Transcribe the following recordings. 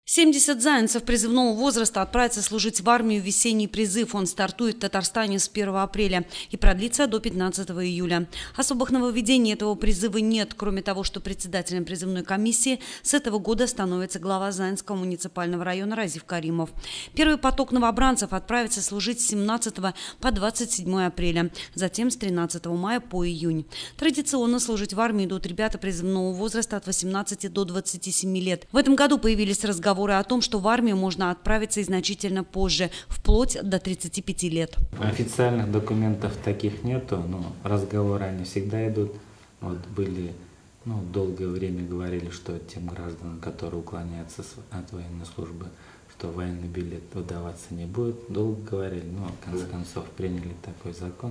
70 зайцев призывного возраста отправятся служить в армию в весенний призыв. Он стартует в Татарстане с 1 апреля и продлится до 15 июля. Особых нововведений этого призыва нет, кроме того, что председателем призывной комиссии с этого года становится глава Заинского муниципального района Разиф Каримов. Первый поток новобранцев отправится служить с 17 по 27 апреля, затем с 13 мая по июнь. Традиционно служить в армии идут ребята призывного возраста от 18 до 27 лет. В этом году появились разговоры о том, что в армию можно отправиться и значительно позже, вплоть до 35 лет. Официальных документов таких нету, но разговоры они всегда идут. Вот были, долгое время говорили, что тем гражданам, которые уклоняются от военной службы, что военный билет выдаваться не будет. Долго говорили, но в конце концов приняли такой закон.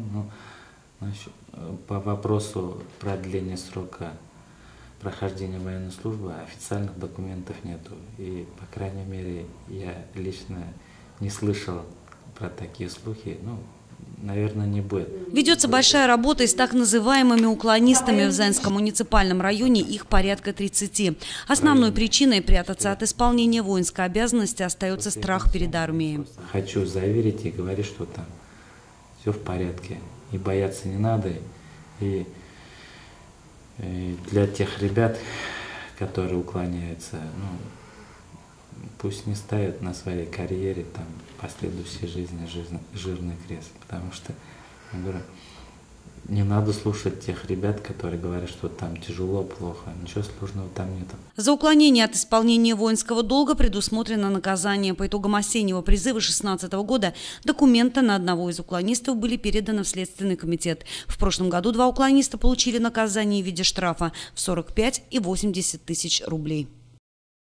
По вопросу продления срока прохождения военной службы официальных документов нету. И, по крайней мере, я лично не слышал про такие слухи. Наверное, не будет. Ведется большая работа и с так называемыми уклонистами в Заинском муниципальном районе. Их порядка 30. Основной причиной прятаться от исполнения воинской обязанности остается страх перед армией. Хочу заверить и говорить, что там все в порядке. И бояться не надо. И для тех ребят, которые уклоняются, пусть не ставят на своей карьере последующей жизни жирный крест. Потому что, я говорю, не надо слушать тех ребят, которые говорят, что там тяжело, плохо. Ничего сложного там нет. За уклонение от исполнения воинского долга предусмотрено наказание. По итогам осеннего призыва 2016 года документы на одного из уклонистов были переданы в Следственный комитет. В прошлом году 2 уклониста получили наказание в виде штрафа в 45 и 80 тысяч рублей.